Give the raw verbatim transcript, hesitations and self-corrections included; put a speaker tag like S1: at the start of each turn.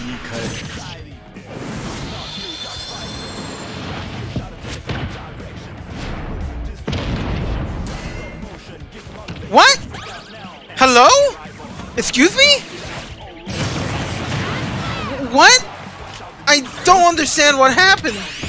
S1: What? Hello? Excuse me? What? I don't understand what happened.